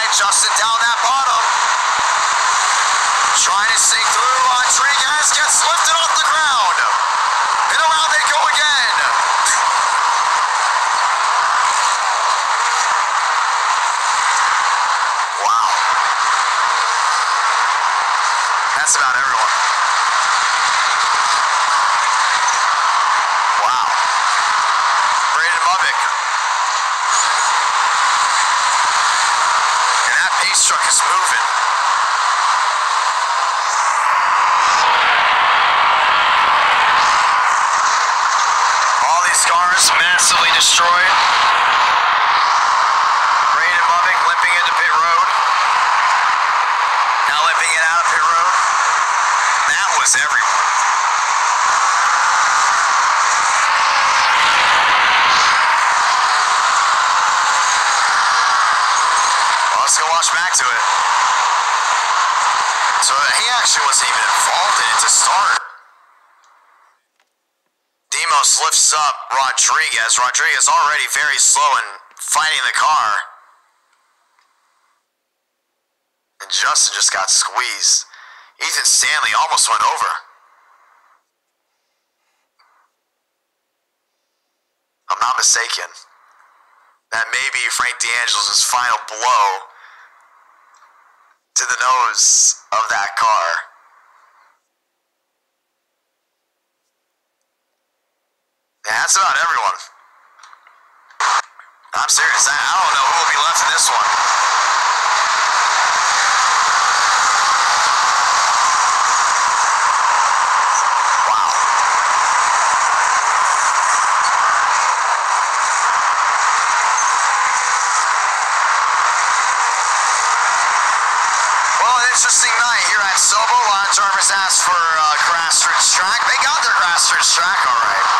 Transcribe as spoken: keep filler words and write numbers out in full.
Justin down that bottom. Trying to sink through. Rodriguez gets lifted off the ground. And around they go again. Wow. That's about everyone. Wow. Braden Lubbock. And that pace truck is moving. All these cars massively destroyed. Braden Lubbock limping into pit road. Now limping it out of pit road. That was everyone. Well, let's go watch back to it. So he actually wasn't even involved in it to start. Demos lifts up Rodriguez. Rodriguez already very slow in fighting the car. And Justin just got squeezed. Ethan Stanley almost went over. I'm not mistaken. That may be Frank D'Angelo's final blow to the nose of that car. Yeah, that's about everyone. I'm serious. I, I don't know who will be left in this one. Wow. Well, an interesting night here at Sobo. A lot of drivers asked for uh, grassroots track. They got their grassroots track all right.